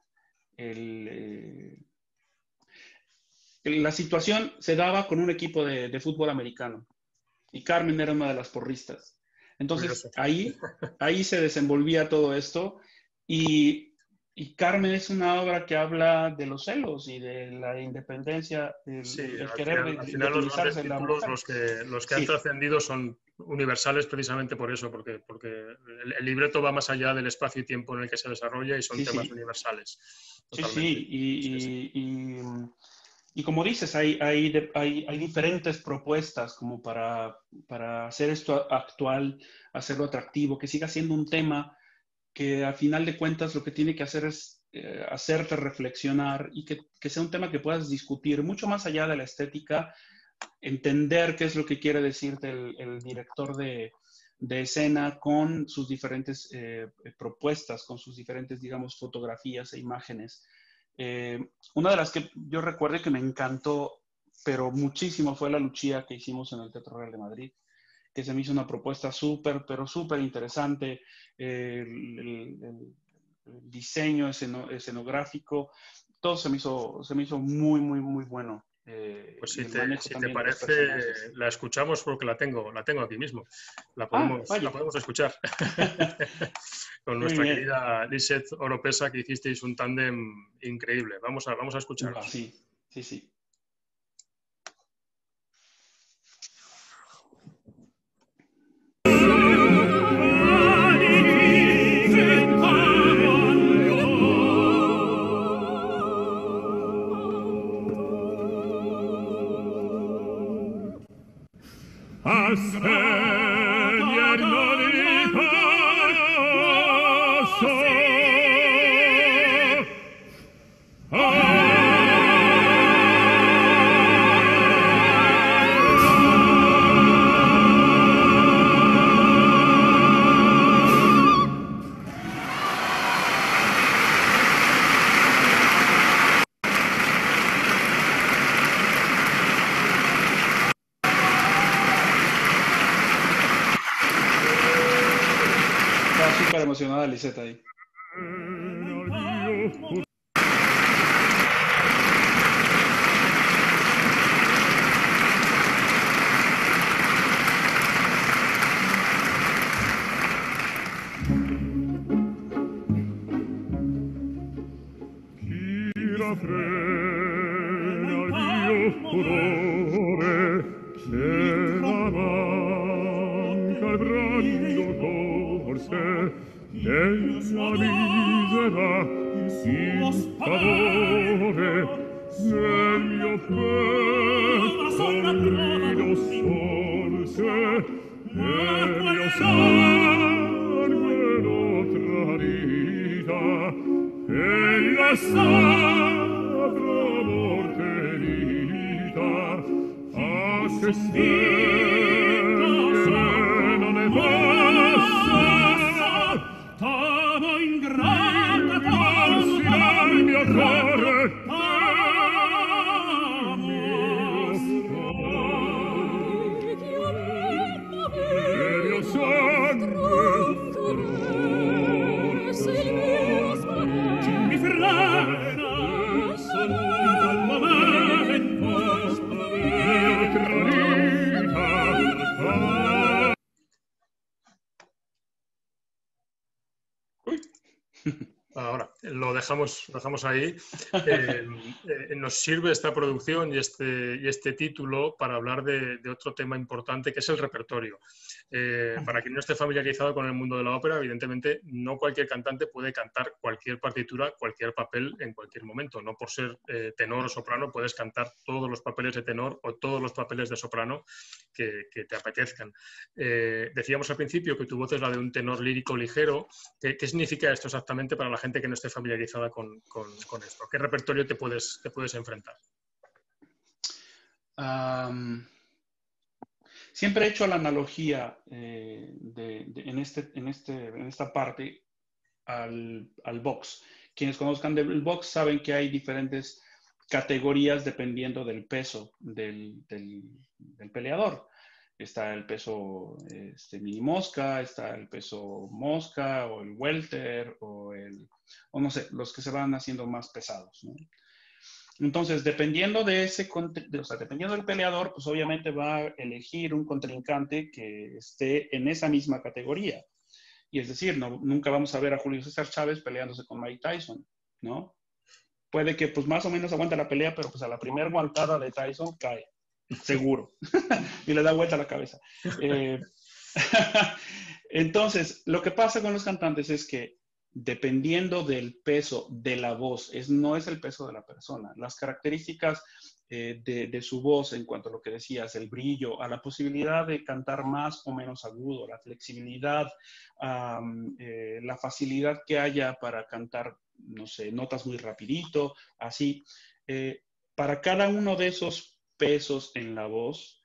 la situación se daba con un equipo de fútbol americano y Carmen era una de las porristas. Entonces ahí se desenvolvía todo esto y Carmen es una obra que habla de los celos y de la independencia, el querer al final los grandes títulos, los que han trascendido son universales precisamente por eso, porque el libreto va más allá del espacio y tiempo en el que se desarrolla y son temas universales. Sí. Y como dices, hay diferentes propuestas como para hacer esto actual, hacerlo atractivo, que siga siendo un tema que a final de cuentas lo que tiene que hacer es hacerte reflexionar y que sea un tema que puedas discutir mucho más allá de la estética, entender qué es lo que quiere decirte el director de escena con sus diferentes propuestas, con sus diferentes, digamos, fotografías e imágenes. Una de las que yo recuerdo que me encantó, pero muchísimo, fue la Lucia que hicimos en el Teatro Real de Madrid, que se me hizo una propuesta súper interesante. El diseño escenográfico, todo se me hizo muy bueno. Pues si te parece, la escuchamos porque la tengo aquí mismo. La podemos escuchar. Con nuestra querida Lisette Oropesa, que hicisteis un tándem increíble. Vamos a escucharla. Sí. emocionada Lisette ahí. Ahora, lo dejamos ahí. Nos sirve esta producción y este título para hablar de otro tema importante, que es el repertorio. Para quien no esté familiarizado con el mundo de la ópera, evidentemente no cualquier cantante puede cantar cualquier partitura, cualquier papel en cualquier momento. No por ser tenor o soprano puedes cantar todos los papeles de tenor o todos los papeles de soprano que te apetezcan. Decíamos al principio que tu voz es la de un tenor lírico ligero. ¿Qué significa esto exactamente para la gente que no esté familiarizada con esto? ¿Qué repertorio te puedes enfrentar? Siempre he hecho la analogía en esta parte al box. Quienes conozcan del box saben que hay diferentes categorías dependiendo del peso del peleador. Está el peso mini mosca, está el peso mosca, o el welter, o no sé, los que se van haciendo más pesados, ¿no? Entonces, dependiendo dependiendo del peleador, pues obviamente va a elegir un contrincante que esté en esa misma categoría. Y es decir, nunca vamos a ver a Julio César Chávez peleándose con Mike Tyson, ¿no? Puede que pues más o menos aguante la pelea, pero pues a la primera guantada de Tyson cae, seguro, y le da vuelta a la cabeza. Entonces, lo que pasa con los cantantes es que dependiendo del peso de la voz, no es el peso de la persona, las características de su voz en cuanto a lo que decías, el brillo, a la posibilidad de cantar más o menos agudo, la flexibilidad, la facilidad que haya para cantar, no sé, notas muy rapidito, así. Para cada uno de esos pesos en la voz,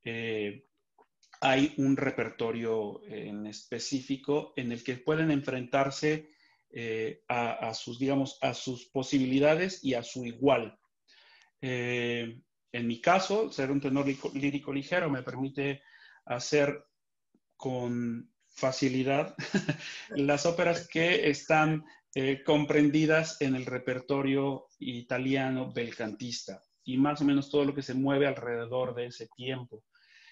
hay un repertorio en específico en el que pueden enfrentarse a sus posibilidades y a su igual. En mi caso, ser un tenor lírico ligero me permite hacer con facilidad las óperas que están comprendidas en el repertorio italiano belcantista y más o menos todo lo que se mueve alrededor de ese tiempo.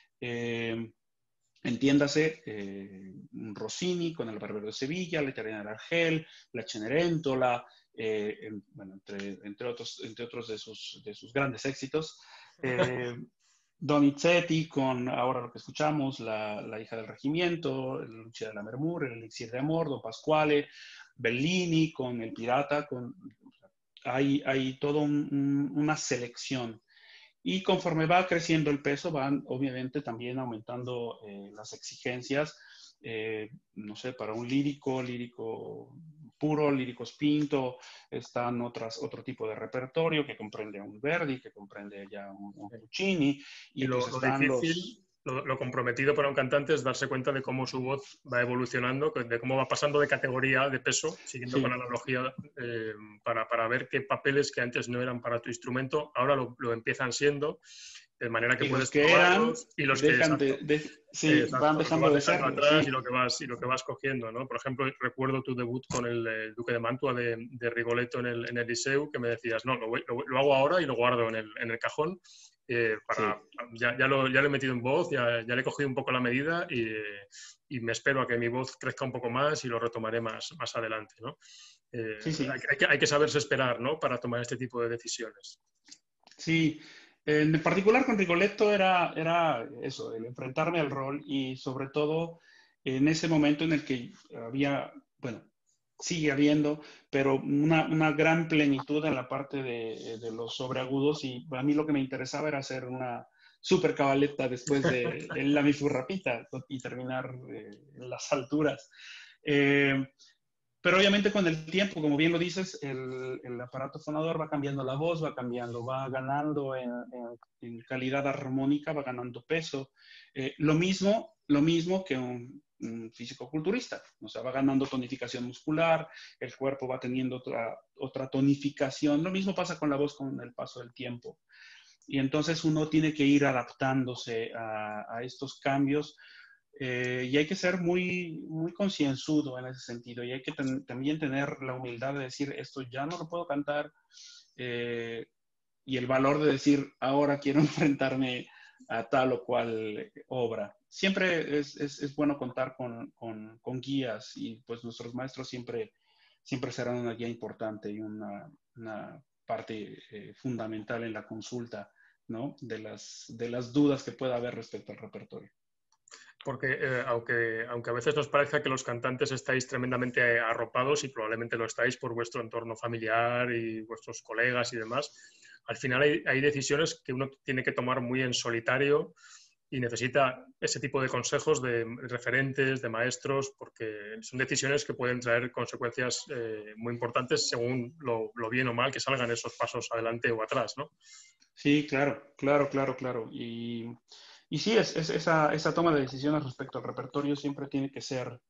Entiéndase, Rossini con el Barbero de Sevilla, la Italiana de Argel, la Cenerentola, entre otros de sus grandes éxitos. Donizetti con, ahora lo que escuchamos, la hija del regimiento, Lucia de Lammermoor, el elixir de amor, Don Pasquale, Bellini con el pirata, hay toda una selección. Y conforme va creciendo el peso, van obviamente también aumentando las exigencias, no sé, para un lírico puro, lírico spinto, están otro tipo de repertorio que comprende a un Verdi, que comprende ya un Puccini. Y lo pues están difícil, lo comprometido para un cantante es darse cuenta de cómo su voz va evolucionando, de cómo va pasando de categoría, de peso, siguiendo con la analogía, para ver qué papeles que antes no eran para tu instrumento, ahora lo empiezan siendo. de manera que y puedes los que eran, probarlos y los que sí, van dejando de ser. atrás Sí. y lo que vas cogiendo, ¿no? Por ejemplo, recuerdo tu debut con el Duque de Mantua de Rigoletto en el Liceu, que me decías, no, lo hago ahora y lo guardo en el cajón. Ya lo he metido en voz, ya le he cogido un poco la medida y me espero a que mi voz crezca un poco más y lo retomaré más adelante, ¿no? Sí. Hay que saberse esperar, ¿no? Para tomar este tipo de decisiones. Sí, en particular con Rigoletto era eso, el enfrentarme al rol y sobre todo en ese momento en el que había, bueno, sigue habiendo, pero una gran plenitud en la parte de los sobreagudos y a mí lo que me interesaba era hacer una super cabaleta después de la bifurrapita y terminar en las alturas. Pero obviamente con el tiempo, como bien lo dices, el aparato fonador va cambiando la voz, va cambiando, va ganando en calidad armónica, va ganando peso. Lo mismo que un físico-culturista, o sea, va ganando tonificación muscular, el cuerpo va teniendo otra tonificación. Lo mismo pasa con la voz con el paso del tiempo. Y entonces uno tiene que ir adaptándose a estos cambios. Y hay que ser muy, muy concienzudo en ese sentido. Y hay que también tener la humildad de decir, esto ya no lo puedo cantar. Y el valor de decir, ahora quiero enfrentarme a tal o cual obra. Siempre es bueno contar con guías y pues nuestros maestros siempre serán una guía importante y una parte fundamental en la consulta, ¿no? De las dudas que pueda haber respecto al repertorio. Porque aunque a veces nos parezca que los cantantes estáis tremendamente arropados y probablemente lo estáis por vuestro entorno familiar y vuestros colegas y demás, al final hay decisiones que uno tiene que tomar muy en solitario y necesita ese tipo de consejos de referentes, de maestros, porque son decisiones que pueden traer consecuencias muy importantes según lo bien o mal que salgan esos pasos adelante o atrás, ¿no? Sí, claro. Y sí, esa toma de decisiones respecto al repertorio siempre tiene que ser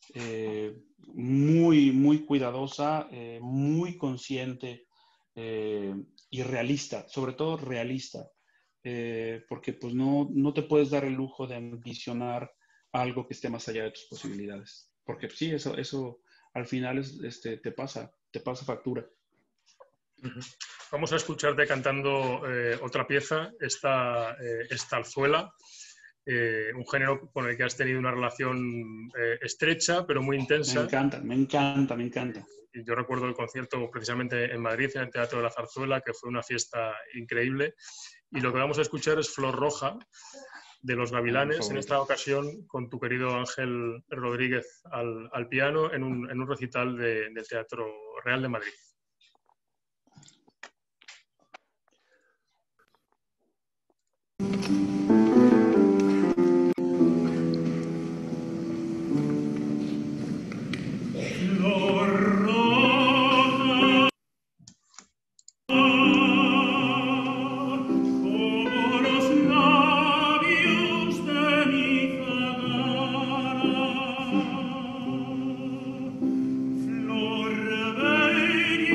muy, muy cuidadosa, muy consciente y realista, sobre todo realista, porque pues no te puedes dar el lujo de ambicionar algo que esté más allá de tus posibilidades, porque sí, eso al final te pasa factura. Vamos a escucharte cantando otra pieza, esta zarzuela, un género con el que has tenido una relación estrecha, pero muy intensa. Me encanta. Y yo recuerdo el concierto precisamente en Madrid, en el Teatro de la Zarzuela, que fue una fiesta increíble. Y lo que vamos a escuchar es Flor Roja, de Los Gavilanes, en esta ocasión con tu querido Ángel Rodríguez al piano, en un recital del Teatro Real de Madrid. Flor bella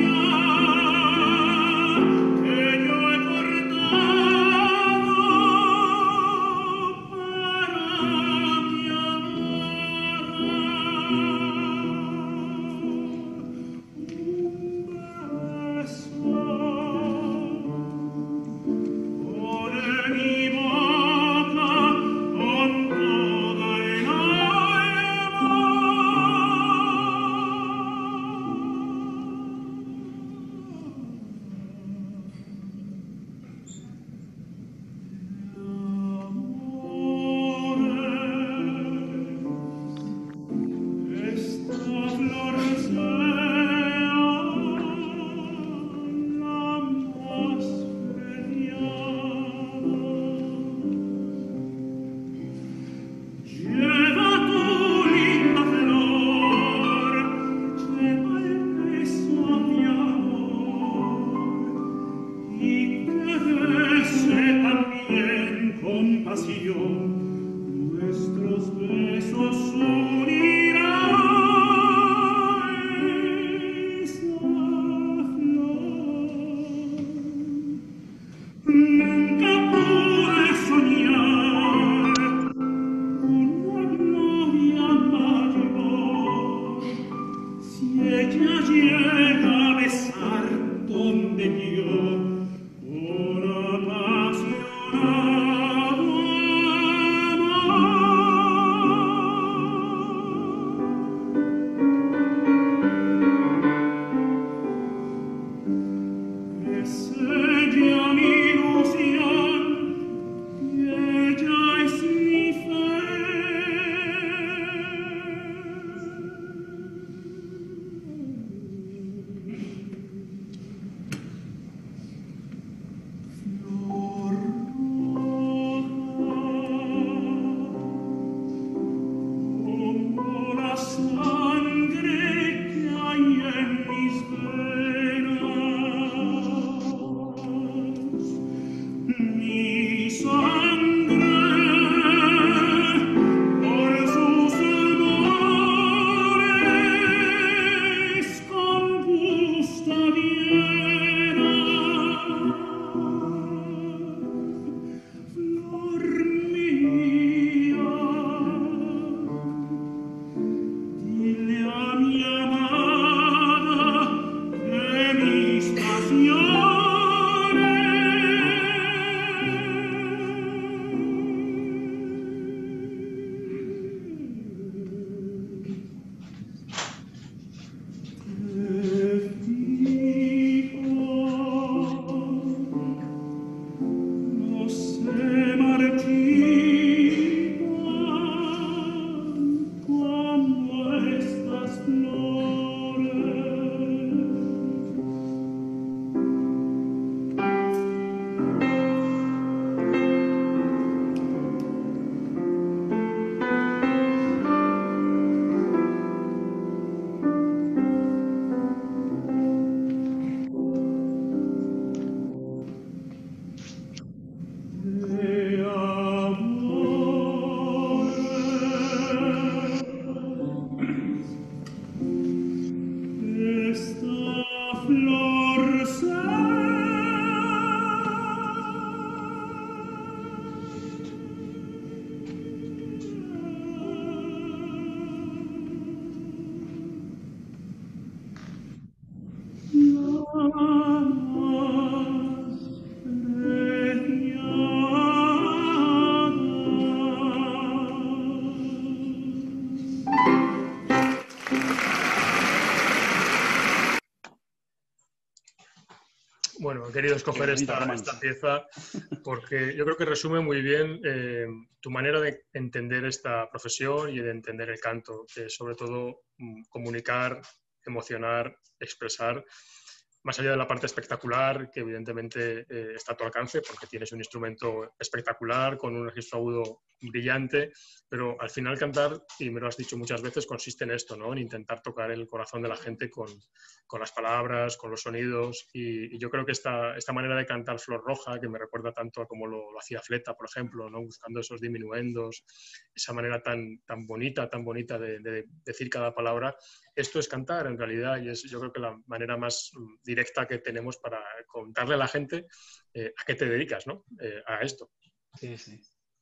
Bueno, he querido escoger esta pieza porque yo creo que resume muy bien tu manera de entender esta profesión y de entender el canto, que es sobre todo comunicar, emocionar, expresar, más allá de la parte espectacular, que evidentemente está a tu alcance porque tienes un instrumento espectacular, con un registro agudo brillante, pero al final cantar, y me lo has dicho muchas veces, consiste en esto, ¿no? En intentar tocar el corazón de la gente con las palabras, con los sonidos, y yo creo que esta manera de cantar Flor Roja, que me recuerda tanto a como lo hacía Fleta, por ejemplo, ¿no? Buscando esos diminuendos, esa manera tan bonita de decir cada palabra, esto es cantar en realidad, y es yo creo que la manera más directa que tenemos para contarle a la gente a qué te dedicas, ¿no? A esto. Sí.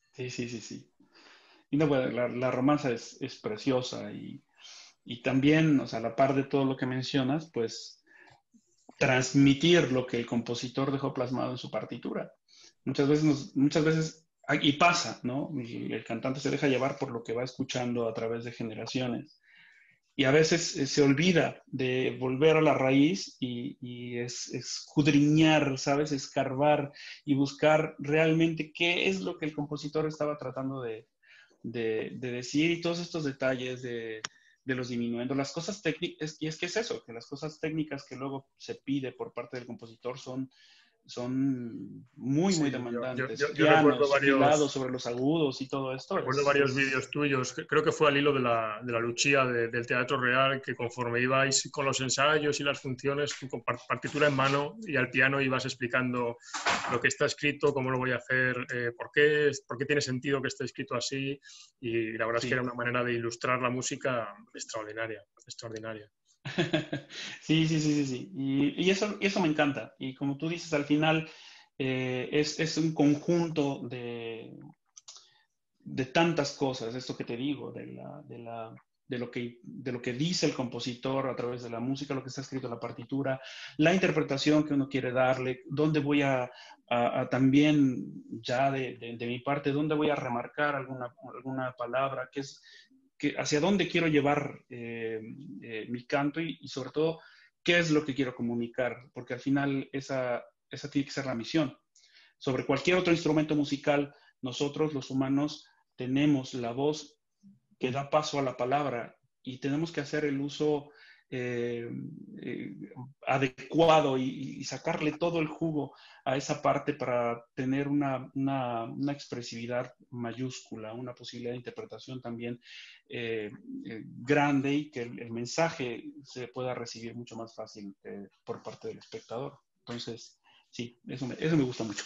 Y no, pues, la romanza es preciosa y también, o sea, a la par de todo lo que mencionas, pues transmitir lo que el compositor dejó plasmado en su partitura. Muchas veces, y pasa, ¿no? El cantante se deja llevar por lo que va escuchando a través de generaciones. Y a veces se olvida de volver a la raíz y escudriñar, ¿sabes? Escarbar y buscar realmente qué es lo que el compositor estaba tratando de decir, y todos estos detalles de los diminuendos, las cosas técnicas, y es que es eso, que las cosas técnicas que luego se pide por parte del compositor son muy, Sí, muy demandantes. yo Pianos, recuerdo filados sobre los agudos y todo esto. Recuerdo varios vídeos tuyos, creo que fue al hilo de la Lucia del Teatro Real, que conforme ibais con los ensayos y las funciones, tú con partitura en mano y al piano ibas explicando lo que está escrito, cómo lo voy a hacer, por qué tiene sentido que esté escrito así, y la verdad es que era una manera de ilustrar la música extraordinaria. Sí. Y eso me encanta. Y como tú dices, al final es un conjunto de tantas cosas, esto que te digo, de lo que dice el compositor a través de la música, lo que está escrito en la partitura, la interpretación que uno quiere darle, dónde voy a también, ya de mi parte, dónde voy a remarcar alguna palabra, hacia dónde quiero llevar mi canto y sobre todo, qué es lo que quiero comunicar, porque al final esa tiene que ser la misión. Sobre cualquier otro instrumento musical, nosotros los humanos tenemos la voz que da paso a la palabra y tenemos que hacer el uso adecuado y sacarle todo el jugo a esa parte para tener una expresividad mayúscula, una posibilidad de interpretación también grande y que el mensaje se pueda recibir mucho más fácil por parte del espectador. Entonces, sí, eso me gusta mucho.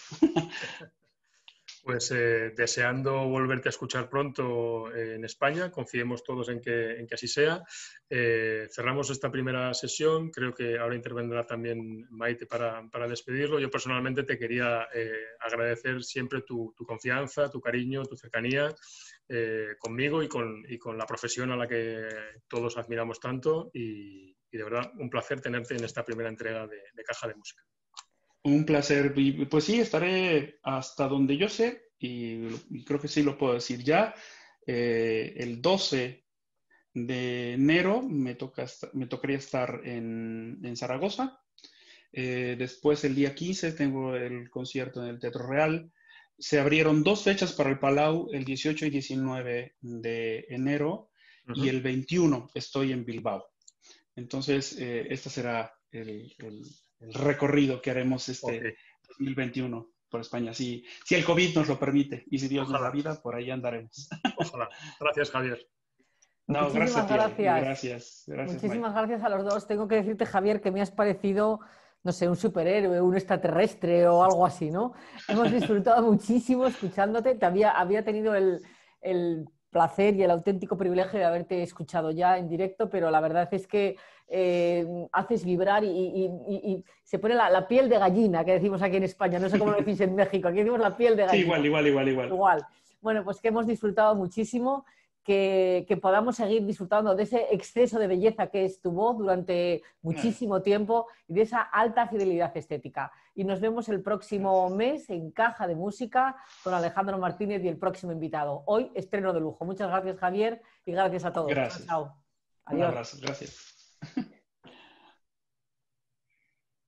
Pues deseando volverte a escuchar pronto en España, confiemos todos en que así sea. Cerramos esta primera sesión, creo que ahora intervendrá también Maite para despedirlo. Yo personalmente te quería agradecer siempre tu confianza, tu cariño, tu cercanía conmigo y con la profesión a la que todos admiramos tanto y de verdad un placer tenerte en esta primera entrega de Caja de Música. Un placer. Y pues sí, estaré hasta donde yo sé, y creo que sí lo puedo decir ya. El 12 de enero me tocaría estar en Zaragoza. Después, el día 15, tengo el concierto en el Teatro Real. Se abrieron 2 fechas para el Palau, el 18 y 19 de enero, y el 21 estoy en Bilbao. Entonces, este será el recorrido que haremos 2021 por España, si el COVID nos lo permite y si Dios nos da vida, por ahí andaremos. Ojalá. Gracias, Javier. No, Muchísimas gracias. Gracias. Muchísimas gracias a los dos. Tengo que decirte, Javier, que me has parecido no sé, un superhéroe, un extraterrestre o algo así, ¿no? Hemos disfrutado muchísimo escuchándote. Había tenido el placer y el auténtico privilegio de haberte escuchado ya en directo, pero la verdad es que haces vibrar y se pone la piel de gallina, que decimos aquí en España. No sé cómo lo decís en México, aquí decimos la piel de gallina. Sí, igual. Bueno, pues que hemos disfrutado muchísimo. Que podamos seguir disfrutando de ese exceso de belleza que es tu voz durante muchísimo tiempo y de esa alta fidelidad estética. Y nos vemos el próximo mes en Caja de Música con Alejandro Martínez y el próximo invitado. Hoy estreno de lujo. Muchas gracias, Javier, y gracias a todos. Gracias. Chao. Un abrazo, gracias.